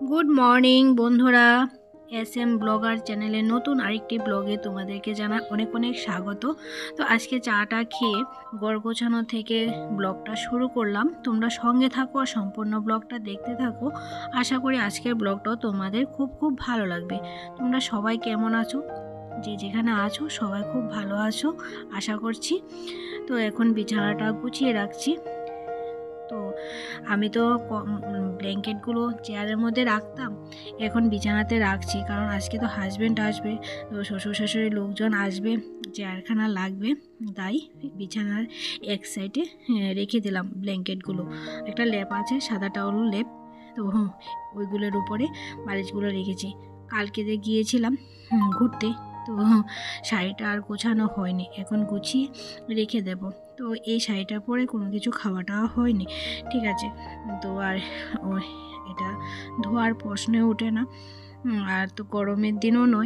Good morning বন্ধুরা, SM blogger চ্যানেলে নতুন আরেকটি ব্লগে তোমাদেরকে জানাই অনেক অনেক স্বাগত। তো আজকে চাটা খেয়ে ঘর গোছানো থেকে ব্লগটা শুরু করলাম। তোমরা সঙ্গে থাকো আর সম্পূর্ণ ব্লগটা দেখতে থাকো। আশা করি আজকের ব্লগটাও তোমাদের খুব খুব ভালো লাগবে। তোমরা সবাই কেমন আছো? যে যেখানে আছো সবাই খুব ভালো আছো আশা করছি। তো এখন বিছানাটা গুছিয়ে রাখছি। তো আমি তো ব্ল্যাঙ্কেটগুলো চেয়ারের মধ্যে রাখতাম, এখন বিছানাতে রাখছি, কারণ আজকে তো হাজব্যান্ড আসবে, তো শ্বশুর শাশুড়ি লোকজন আসবে, চেয়ারখানা লাগবে, তাই বিছানার এক সাইডে রেখে দিলাম ব্ল্যাঙ্কেটগুলো। একটা লেপ আছে, সাদা টাওয়াল লেপ, তো ওইগুলোর উপরে বালিশগুলো রেখেছি। কালকে যে গিয়েছিলাম ঘুরতে, তো শাড়িটা আর গোছানো হয়নি, এখন গুছিয়ে রেখে দেব। তো এই শাড়িটা পরে কোনো কিছু খাওয়াটা হয়নি, ঠিক আছে। তো আর এটা ধোয়ার প্রশ্নে ওঠে না, আর তো গরমের দিনও নয়,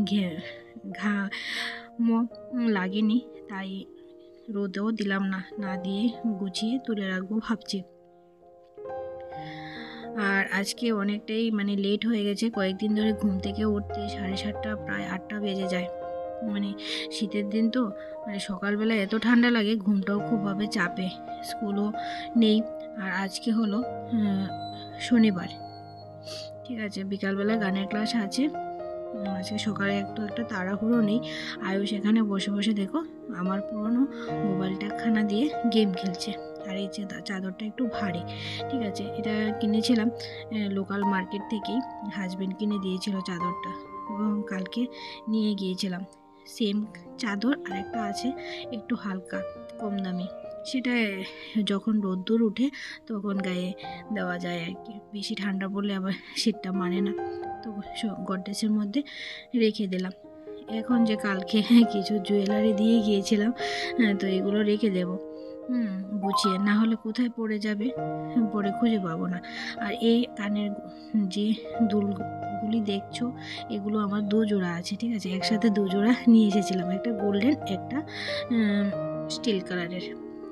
ঘামও লাগেনি, তাই রোদেও দিলাম না, না দিয়ে গুছিয়ে তুলে রাখবো ভাবছি। আর আজকে অনেকটাই লেট হয়ে গেছে, কয়েকদিন ধরে ঘুম থেকে উঠতে 7:30 প্রায় 8টা বেজে যায়। শীতের দিন তো সকালবেলা এত ঠান্ডা লাগে, ঘুমটাও খুবভাবে চাপে, স্কুলও নেই। আর আজকে হলো শনিবার, ঠিক আছে, বিকালবেলা গানের ক্লাস আছে। আজকে সকালে একটা তাড়াহুড়ো নেই। আয়ুষ এখানে বসে বসে দেখো আমার পুরনো মোবাইলটা খানা দিয়ে গেম খেলছে। আর এই চাদরটা একটু ভারী, ঠিক আছে, এটা কিনেছিলাম লোকাল মার্কেট থেকেই, হাজব্যান্ড কিনে দিয়েছিল চাদরটা, এবং কালকে নিয়ে গিয়েছিলাম। সেম চাদর আরেকটা আছে একটু হালকা কম দামি, সেটা যখন রোদ্দুর উঠে তখন গায়ে দেওয়া যায় আর কি, বেশি ঠান্ডা পড়লে আবার শীতটা মানে না, তো গডরেজের মধ্যে রেখে দিলাম। এখন যে কালকে কিছু জুয়েলারি দিয়ে গিয়েছিলাম, তো এগুলো রেখে দেব গুছিয়ে, না হলে কোথায় পড়ে যাবে, পরে খুঁজে পাবো না। আর এই কানের যে দুলগুলি দেখছো, এগুলো আমার 2 জোড়া আছে, ঠিক আছে, একসাথে 2 জোড়া নিয়ে এসেছিলাম, একটা গোল্ডেন, একটা স্টিল কালারের।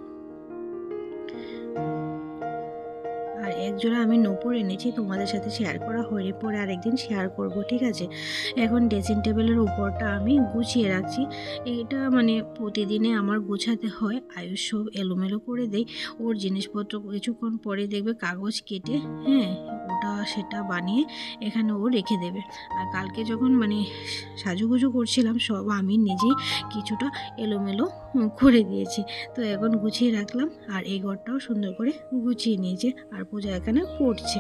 আর এক জোড়া আমি নূপুর এনেছি, তোমাদের সাথে শেয়ার করা হয়নি, পরে আরেকদিন শেয়ার করব, ঠিক আছে। এখন ড্রেসিং টেবিলের উপরটা আমি গুছিয়ে রাখছি। এটা প্রতিদিনে আমার গোছাতে হয়, আয়ুষ সব এলোমেলো করে দেয়, ওর জিনিসপত্র কিছুক্ষণ পরে দেখবে কাগজ কেটে ওটা সেটা বানিয়ে এখানে ও রেখে দেবে। আর কালকে যখন সাজুগুজু করছিলাম, সব আমি নিজেই কিছুটা এলোমেলো করে দিয়েছি। তো এখন গুছিয়ে রাখলাম, আর এই ঘরটাও সুন্দর করে গুছিয়ে নিয়েছে, আর পূজা এখানে পড়ছে।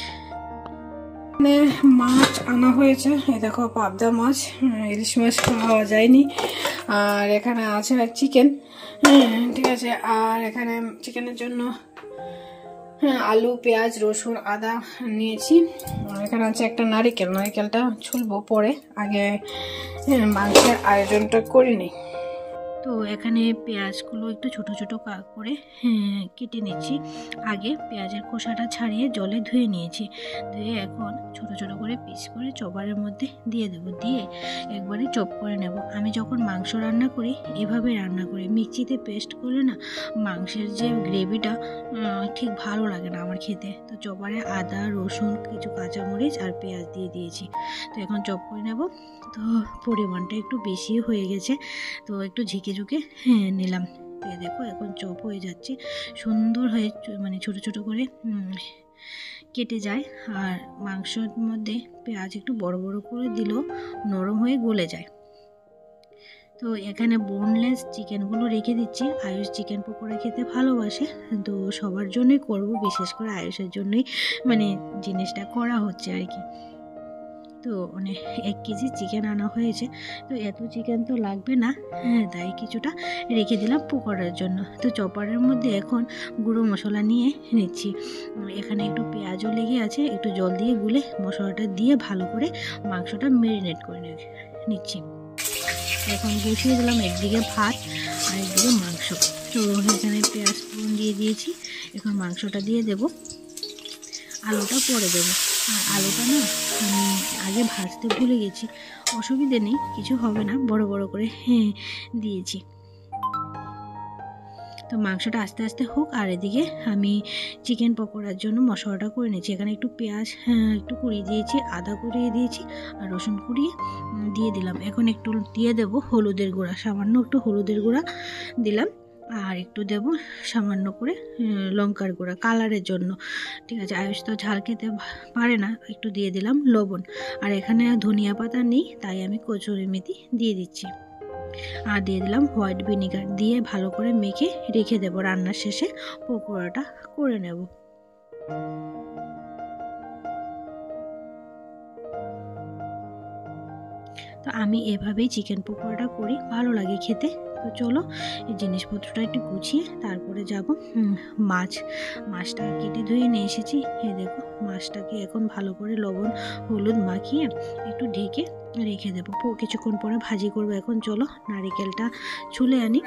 মাছ আনা হয়েছে, এই দেখো পাবদা মাছ, ইলিশ মাছ খাওয়া যায়নি। আর এখানে আছে চিকেন, ঠিক আছে। আর এখানে চিকেনের জন্য আলু, পেঁয়াজ, রসুন, আদা নিয়েছি। আর এখানে আছে একটা নারিকেলটা ছুলবো পরে, আগে মাংসের আয়োজনটা করিনি। তো এখানে পেঁয়াজগুলো একটু ছোট ছোট করে কেটে নিচ্ছি। আগে পেঁয়াজের খোসাটা ছাড়িয়ে জলে ধুয়ে নিয়েছি, ধুয়ে এখন ছোট ছোট করে পিস করে চপারের মধ্যে দিয়ে দেবো, দিয়ে একবারে চপ করে নেব। আমি যখন মাংস রান্না করি এভাবে রান্না করি, মিক্সিতে পেস্ট করে না মাংসের যে গ্রেভিটা ঠিক ভালো লাগে না আমার খেতে। তো চপারে আদা, রসুন, কিছু কাঁচামরিচ আর পেঁয়াজ দিয়ে দিয়েছি, তো এখন চপ করে নেব। তো পরিমাণটা একটু বেশি হয়ে গেছে, তো একটু ঝেঁকে নিলাম। দেখো এখন চপ হয়ে যাচ্ছে, সুন্দর হয়ে ছোট ছোট করে কেটে যায়। আর মাংসের মধ্যে পেঁয়াজ একটু বড় বড় করে দিলেও নরম হয়ে গলে যায়। তো এখানে বোনলেস চিকেনগুলো রেখে দিচ্ছি। আয়ুষ চিকেন পকোড়া খেতে ভালোবাসে, তো সবার জন্যই করব, বিশেষ করে আয়ুষের জন্যই জিনিসটা করা হচ্ছে আর কি। তো 1 কেজি চিকেন আনা হয়েছে, তো এত চিকেন তো লাগবে না, তাই কিছুটা রেখে দিলাম পকোড়ার জন্য। তো চপারের মধ্যে এখন গুঁড়ো মশলা নিয়ে নিচ্ছি। এখানে একটু পেঁয়াজও লেগে আছে, একটু জল দিয়ে গুলে মশলাটা দিয়ে ভালো করে মাংসটা ম্যারিনেট করে নিচ্ছি। এখন বসিয়ে দিলাম একদিকে ভাত আর একদিকে মাংস। তো এখানে পেঁয়াজ দিয়ে দিয়েছি, এখন মাংসটা দিয়ে দেব, আলুটা পরে দেবো। আর আলুটা না আমি আগে ভাজতে ভুলে গেছি, অসুবিধে নেই, কিছু হবে না, বড় বড় করে দিয়েছি। তো মাংসটা আস্তে আস্তে হোক, আর এদিকে আমি চিকেন পকোড়ার জন্য মশলাটা করে নিয়েছি। এখানে একটু পেঁয়াজ একটু কুড়িয়ে দিয়েছি, আদা কুড়িয়ে দিয়েছি, আর রসুন কুড়িয়ে দিয়ে দিলাম। এখন একটু দিয়ে দেব হলুদের গুঁড়া, সামান্য একটু হলুদের গুঁড়া দিলাম, আর একটু দেব সামান্য করে লঙ্কার গুঁড়া কালারের জন্য। ঠিক আছে, আয়ুষ তো ঝাল খেতে পারে না, একটু দিয়ে দিলাম লবণ। আর এখানে ধনিয়া পাতা নেই, তাই আমি কচুরি মেথি দিয়ে দিচ্ছি। আর দিয়ে দিলাম হোয়াইট ভিনিগার, দিয়ে ভালো করে মেখে রেখে দেবো। রান্নার শেষে পকোড়াটা করে নেব। তো আমি এভাবেই চিকেন পকোড়াটা করি, ভালো লাগে খেতে। তো চলো এই জিনিসপত্রটা একটু গুছিয়ে তারপরে যাব। মাছটা কেটে ধুয়ে নিয়ে এসেছি। এই দেখো, মাছটাকে এখন ভালো করে লবণ হলুদ মাখিয়ে একটু ঢেকে রেখে দেবো, কিছুক্ষণ পরে ভাজি করবো। এখন চলো নারিকেলটা ছুলে আনি।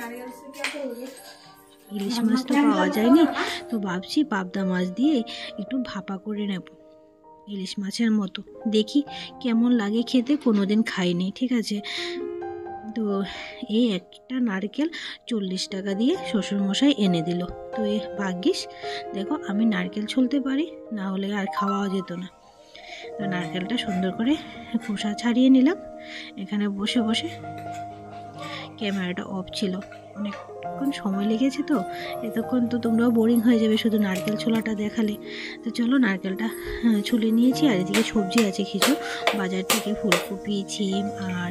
ইলিশ মাছ তো পাওয়া যায়নি, তো ভাবছি পাবদা মাছ দিয়ে একটু ভাপা করে নেব, ইলিশ মাছের মতো। দেখি কেমন লাগে খেতে, কোনোদিন খাইনি। ঠিক আছে, তো এই একটা নারকেল 40 টাকা দিয়ে শ্বশুরমশাই এনে দিল। তো এই ভাগ্যিস, দেখো আমি নারকেল ছুলতে পারি, না হলে আর খাওয়া যেত না। তো নারকেলটা সুন্দর করে খোসা ছাড়িয়ে নিলাম। এখানে বসে বসে, ক্যামেরাটা অফ ছিল, অনেকক্ষণ সময় লেগেছে, তো এতক্ষণ তো তোমরাও বোরিং হয়ে যাবে শুধু নারকেল ছোলাটা দেখালে। তো চলো নারকেলটা ছুলে নিয়েছি। আর এদিকে সবজি আছে কিছু বাজার থেকে, ফুলকপি, সিম আর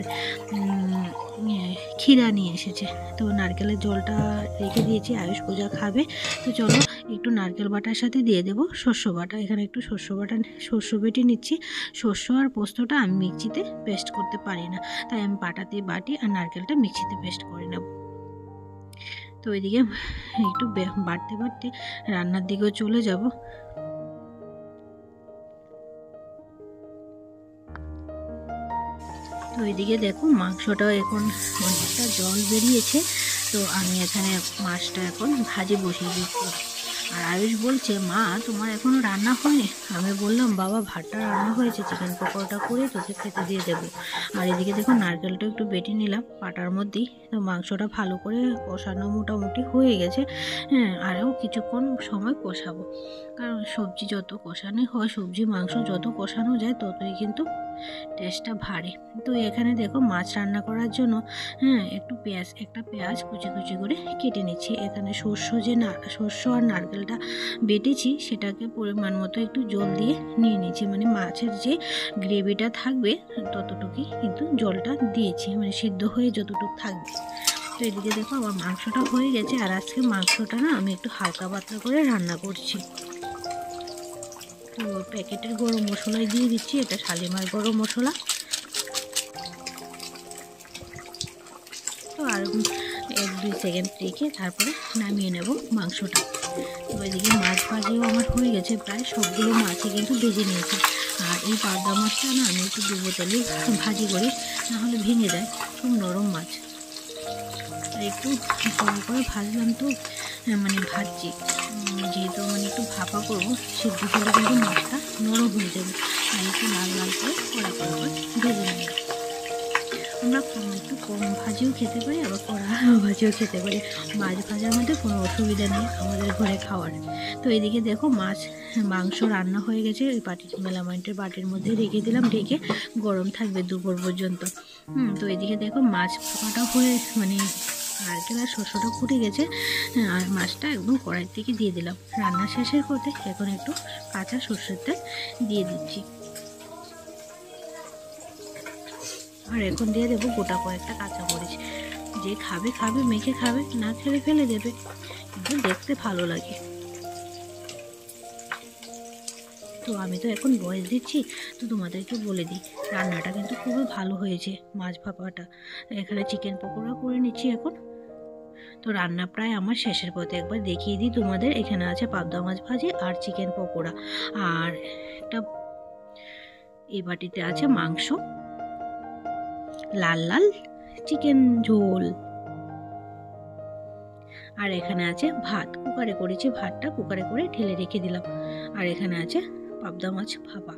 ক্ষীরা নিয়ে এসেছে। তো নারকেলের জলটা রেখে দিয়েছি, আয়ুষ পূজা খাবে। তো চলো একটু নারকেল বাটার সাথে দিয়ে দেবো শস্য বাটা। এখানে একটু শস্য বেটে নিচ্ছি। শস্য আর পোস্তটা আমি মিক্সিতে পেস্ট করতে পারি না, তাই আমি পাটাতে বাটি আর নারকেলটা মিক্সিতে পেস্ট করে নেব। তো ওইদিকে একটু বাড়তে বাড়তে রান্নার দিকেও চলে যাব। তো ওইদিকে দেখো মাংসটাও এখন অনেকটা জল বেরিয়েছে। তো আমি এখানে মাছটা এখন ভাজি বসিয়ে দিচ্ছি। আর আয়ুষ বলছে, মা তোমার এখনও রান্না হয়নি। আমি বললাম, বাবা ভাতটা রান্না হয়েছে, চিকেন পকোড়াটা করে তোকে খেতে দিয়ে দেবো। আর এদিকে দেখো নারকেলটা একটু বেটে নিলাম পাটার মধ্যেই। তো মাংসটা ভালো করে কষানো মোটামুটি হয়ে গেছে। হ্যাঁ, আরও কিছুক্ষণ সময় কষাবো, কারণ সবজি যত কষানো হয়, সবজি মাংস যত কষানো যায় ততই কিন্তু টেস্টটা ভারী। তো এখানে দেখো মাছ রান্না করার জন্য একটা পেঁয়াজ কুচি কুচি করে কেটে নিচ্ছি। এখানে শস্য আর নারকেলটা বেটেছি, সেটাকে পরিমাণ মতো একটু জল দিয়ে নিয়ে নিচ্ছি। মানে মাছের যে গ্রেভিটা থাকবে ততটুকুই কিন্তু জলটা দিয়েছি, মানে সিদ্ধ হয়ে যতটুকু থাকবে। তো এদিকে দেখো আমার মাংসটা হয়ে গেছে। আর আজকে মাংসটা না আমি একটু হালকা পাতলা করে রান্না করছি। তো প্যাকেটের গরম মশলাই দিয়ে দিচ্ছি, এটা শালিমার গরম মশলা। তো আর 1-2 সেকেন্ড রেখে তারপরে নামিয়ে নেব মাংসটা। তো এদিকে মাছ ভাজিও আমার হয়ে গেছে, প্রায় সবগুলো মাছই কিন্তু ভেজে নিয়েছি। আর এই পাবদা মাছটা না আমি একটু ডুবো তেলে ভাজি করি, নাহলে ভেঙে যায়, খুব নরম মাছ। একটু কড়া করে ভাজলাম, তো মানে ভাজছি যেহেতু মানে একটু ভাপা করবো, সিদ্ধ করলে কিন্তু মাছটা নরম হয়ে যাবে। আর একটু লাল লাল করে কড়া করে ভেজে নেব। আমরা একটু কম ভাজিও খেতে পারি, আবার কড়া ভাজিও খেতে পারি। মাছ ভাজার মধ্যে কোনো অসুবিধা নেই আমাদের ঘরে খাওয়ার। তো এদিকে দেখো মাংস রান্না হয়ে গেছে। ওই মেলামাইটের বাটির মধ্যে রেখে দিলাম, ঢেকে গরম থাকবে দুপুর পর্যন্ত। তো এদিকে দেখো মাছ কাটা হয়ে মানে নারকেল আর শস্যটা ফুটে গেছে। আর মাছটা একদম কড়াই থেকে দিয়ে দিলাম। রান্না শেষের পথে এখন একটু কাঁচা সর্ষের তেল দিয়ে দিচ্ছি। আর এখন দিয়ে দেবো গোটা কয়েকটা কাঁচামরিচ। যে খাবে খাবে, মেখে খাবে, না খেলে ফেলে দেবে, কিন্তু দেখতে ভালো লাগে। তো আমি তো এখন ভয়েস দিচ্ছি, তো তোমাদেরকে বলে দিই রান্নাটা কিন্তু খুবই ভালো হয়েছে, মাছ ভাপাটা। এখানে চিকেন পকোড়া করে নিচ্ছি এখন। তো রান্না প্রায় আমার শেষের পথে, একবার দেখিয়ে দিই তোমাদের। এখানে আছে পাবদা মাছ ভাজি আর চিকেন পকোড়া, আর একটা এই বাটিতে আছে মাংস, লাল লাল চিকেন ঝোল, আর এখানে আছে ভাত। কুকারে করেছি, ভাতটা কুকারে করে ঢেলে রেখে দিলাম। আর এখানে আছে পাবদা মাছ ভাপা।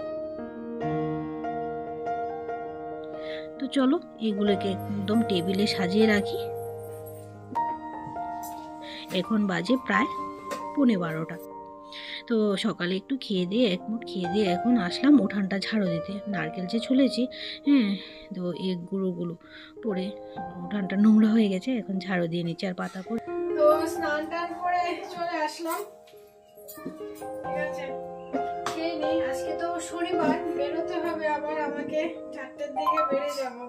তো চলো এগুলোকে একদম টেবিলে সাজিয়ে রাখি। এখন বাজে প্রায় 11:15। তো সকালে একটু খেয়ে দিয়ে এখন আসলাম উঠানটা ঝাড়ু দিতে। নারকেল যে ছুলেছি, হ্যাঁ, তো এই গুঁড়োগুলো পড়ে উঠানটা নোংরা হয়ে গেছে, এখন ঝাড়ু দিয়ে নিচ্ছি আর পাতা করে। তো স্নান টান করে চলে আসলাম, ঠিক আছে। খেয়ে নেই, আজকে তো শনিবার, বেরোতে হবে আবার আমাকে, 4টার দিকে বেরিয়ে যাবো।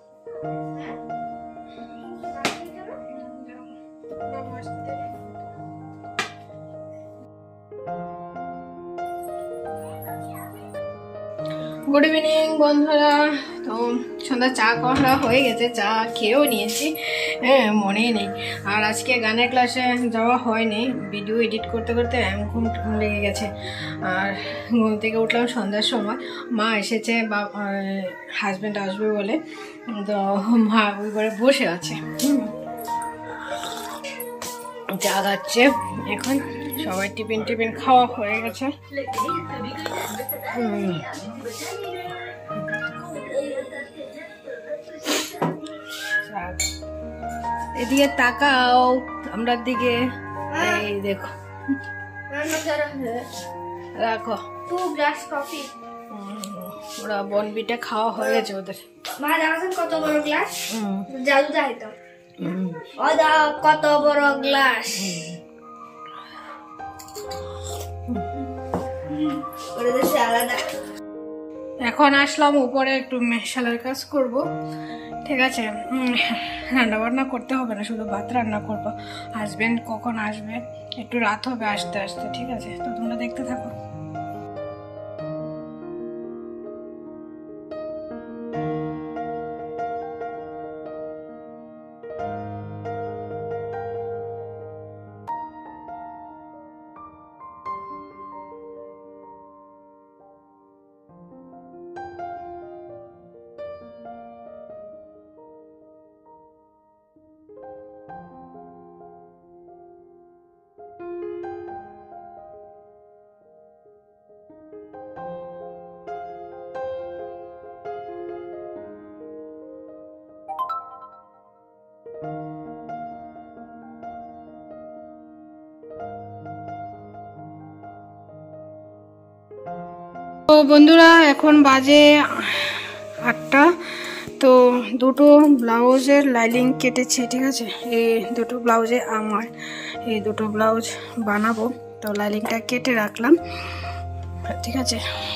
গুড ইভিনিং বন্ধুরা। তো সন্ধ্যা চা করা হয়ে গেছে, চা খেয়েও নিয়েছি, হ্যাঁ, মনেই নেই। আর আজকে গানের ক্লাসে যাওয়া হয়নি, ভিডিও এডিট করতে করতে ঘুম লেগে গেছে। আর ঘুম থেকে উঠলাম সন্ধ্যার সময়, মা এসেছে বা হাজব্যান্ড আসবে বলে, তো মা ওই ঘরে বসে আছে, চা খাচ্ছে এখন। সবাই টিফিন খাওয়া হয়ে গেছে। এদিকে তাকাও আমরার দিকে, এই দেখো, রাখো ওরা বনবিটা খাওয়া হয়ে গেছে ওদের। কত বড় গ্লাস, জাদু দেখাইতো, কত বড় গ্লাস। এখন আসলাম উপরে, একটু মেশালার কাজ করব, ঠিক আছে। রান্না বান্না করতে হবে না, শুধু ভাত রান্না করবো। হাজবেন্ড কখন আসবে, একটু রাত হবে আসতে আসতে, ঠিক আছে। তো তোমরা দেখতে থাকো। তো বন্ধুরা এখন বাজে 8টা। তো দুটো ব্লাউজের লাইনিং কেটেছি, ঠিক আছে। এই দুটো ব্লাউজে আমার এই দুটো ব্লাউজ বানাবো, তো লাইনিংটা কেটে রাখলাম, ঠিক আছে।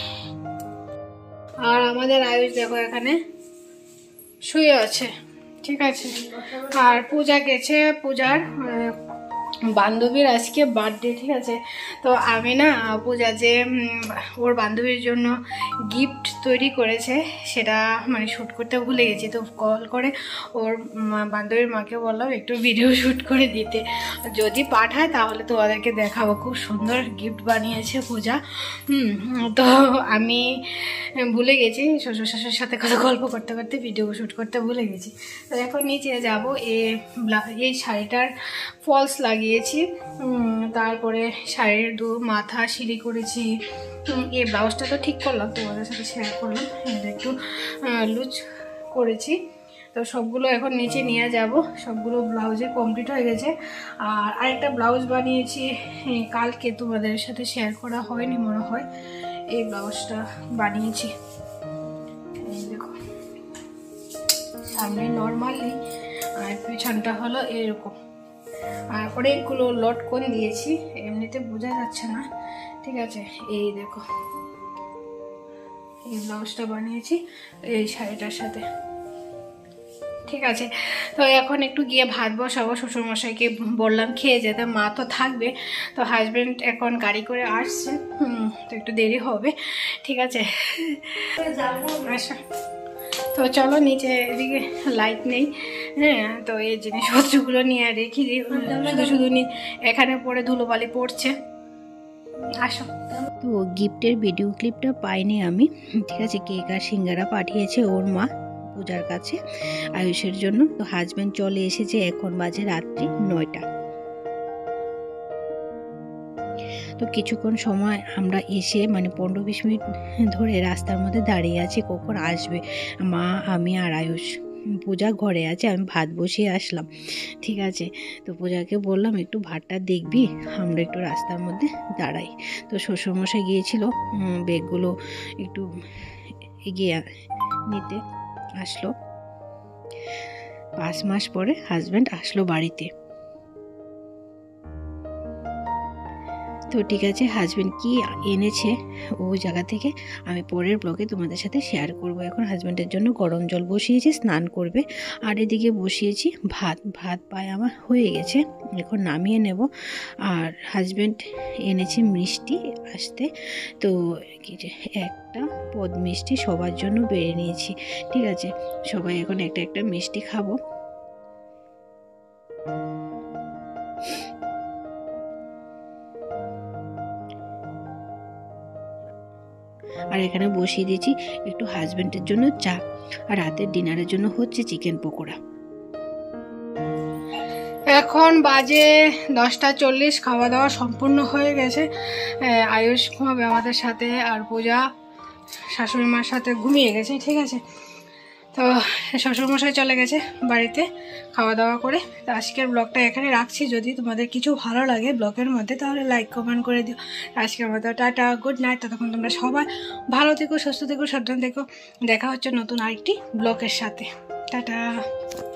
আর আমাদের আয়ুষ দেখো এখানে শুয়ে আছে, ঠিক আছে। আর পূজা গেছে, পূজার বান্ধবীর আজকে বার্থডে, ঠিক আছে। তো আমি না পূজা যে ওর বান্ধবীর জন্য গিফট তৈরি করেছে সেটা মানে শ্যুট করতে ভুলে গেছি। তো কল করে ওর বান্ধবীর মাকে বললাম একটু ভিডিও শ্যুট করে দিতে, যদি পাঠায় তাহলে তোমাদেরকে দেখাবো। খুব সুন্দর গিফট বানিয়েছে পূজা। তো আমি ভুলে গেছি, শ্বশুর শাশুড়ির সাথে কথা গল্প করতে করতে ভিডিও শ্যুট করতে ভুলে গেছি। তো এখন নিচে যাব, এই শাড়িটার ফলস লাগিয়েছি, তারপরে শাড়ির মাথা সিলি করেছি। এই ব্লাউজটা তো ঠিক করলাম, তোমাদের সাথে শেয়ার করলাম, এটা একটু লুজ করেছি। তো সবগুলো এখন নিচে নিয়ে যাব, সবগুলো ব্লাউজে কমপ্লিট হয়ে গেছে। আর আরেকটা ব্লাউজ বানিয়েছি কালকে, তোমাদের সাথে শেয়ার করা হয়নি মনে হয়। এই ব্লাউজটা বানিয়েছি, এই দেখো, সামনে নর্মালি আর পিছনটা হলো এরকম। আর অনেকগুলো লটকন দিয়েছি, এমনিতে বোঝা যাচ্ছে না, ঠিক আছে। এই দেখো, এই ব্লাউজটা বানিয়েছি এই শাড়িটার সাথে, ঠিক আছে। তো এখন একটু গিয়ে ভাত বসাবো, শ্বশুরমশাইকে বললাম খেয়ে যেতে, মা তো থাকবে। তো হাজবেন্ড এখন গাড়ি করে আসছে, তো একটু দেরি হবে, ঠিক আছে। আচ্ছা, তো চলো নিচে, এদিকে লাইট নেই, হ্যাঁ, তো এই জিনিসপত্রগুলো নিয়ে রেখে দিই, শুধু এখানে পরে ধুলোবালি পড়ছে। আসো। তো গিফটের ভিডিও ক্লিপটা পাইনি আমি, ঠিক আছে। কেক আর সিঙ্গারা পাঠিয়েছে ওর মা পূজার কাছে আয়ুষের জন্য। তো হাজব্যান্ড চলে এসেছে, এখন বাজে রাত্রি 9টা। তো কিছুক্ষণ সময় আমরা এসে মানে 15-20 মিনিট ধরে রাস্তার মধ্যে দাঁড়িয়ে আছি কখন আসবে মা, আমি আর আয়ুষ। পূজা ঘরে আছে, আমি ভাত বসিয়ে আসলাম। ঠিক আছে, তো পূজাকে বললাম একটু ভাতটা দেখবি, আমরা একটু রাস্তার মধ্যে দাঁড়াই। তো শ্বশুরমশাই গিয়েছিল ব্যাগগুলো একটু এগিয়ে নিতে, আসলো। 5 মাস পরে হাজব্যান্ড আসলো বাড়িতে। তো ঠিক আছে, হাজব্যান্ড কি এনেছে ওই জায়গা থেকে আমি পরের ব্লগে তোমাদের সাথে শেয়ার করব। এখন হাজব্যান্ডের জন্য গরম জল বসিয়েছি, স্নান করবে। আর এদিকে বসিয়েছি ভাত প্রায় আমার হয়ে গেছে, এখন নামিয়ে নেব। আর হাজব্যান্ড এনেছে মিষ্টি আসতে, তো একটা পদ মিষ্টি সবার জন্য বেড়ে নিয়েছি। ঠিক আছে, সবাই এখন একটা একটা মিষ্টি খাবো। আর এখানে বসিয়ে দিয়েছি একটু হাজব্যান্ডের জন্য চা, আর রাতের ডিনারের জন্য হচ্ছে চিকেন পকোড়া। এখন বাজে 10:40, খাওয়া দাওয়া সম্পূর্ণ হয়ে গেছে। আয়ুষ ঘুমাবে আমাদের সাথে, আর পূজা শাশুড়ি মার সাথে ঘুমিয়ে গেছে। ঠিক আছে, তো শ্বশুরমশাই চলে গেছে বাড়িতে খাওয়া দাওয়া করে। তো আজকের ব্লগটা এখানে রাখছি। যদি তোমাদের কিছু ভালো লাগে ব্লগের মধ্যে তাহলে লাইক কমেন্ট করে দিও। আজকের মতো টাটা, গুড নাইট। ততক্ষণ তোমরা সবাই ভালো থেকো, সুস্থ থেকো, সাবধান থেকো। দেখা হচ্ছে নতুন আরেকটি ব্লগের সাথে। টাটা।